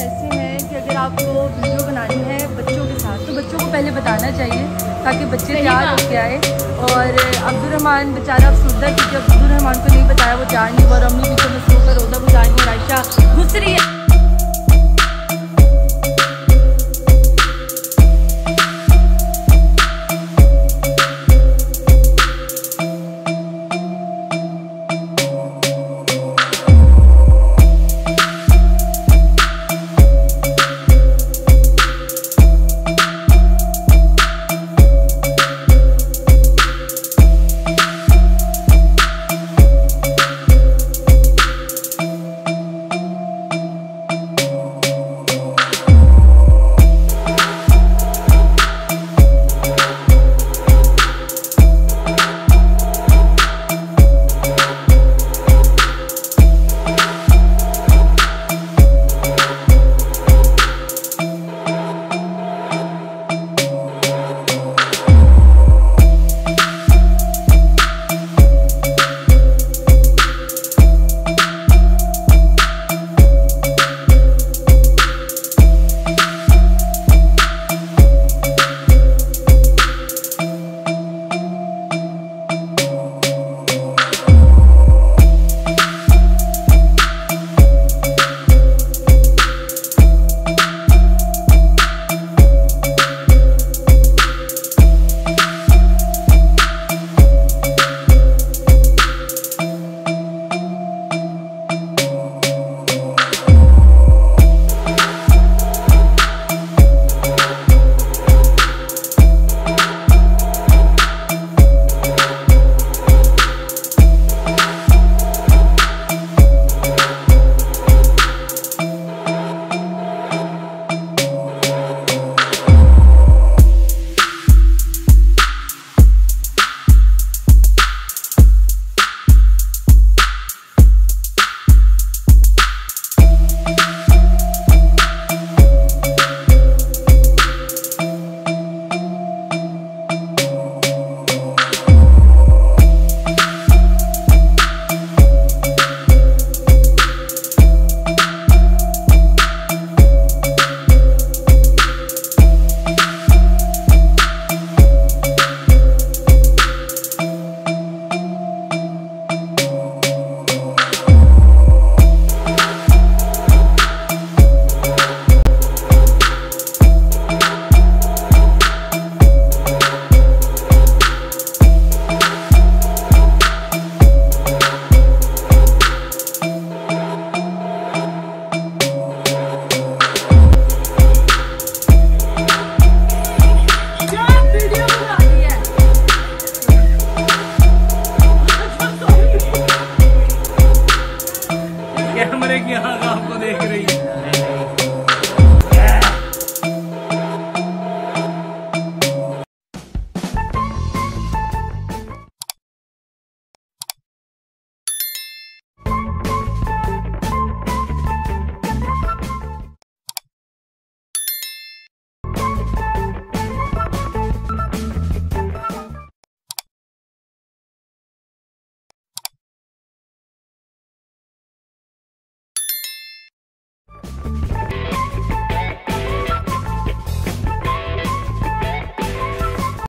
ऐसे हैं कि अगर आपको वीडियो बनानी है बच्चों के साथ तो बच्चों को पहले बताना चाहिए ताकि बच्चे तैयार होके आए। और अब्दुर्रहमान बेचारा अफसरदा क्योंकि अब्दुर्रहमान को नहीं बताया, वो जा नहीं, और अम्मी भी तो मसरूफ है, रोज़ा गुजार और आयशा घुस रही है। कैमरे की आग आपको देख रही है।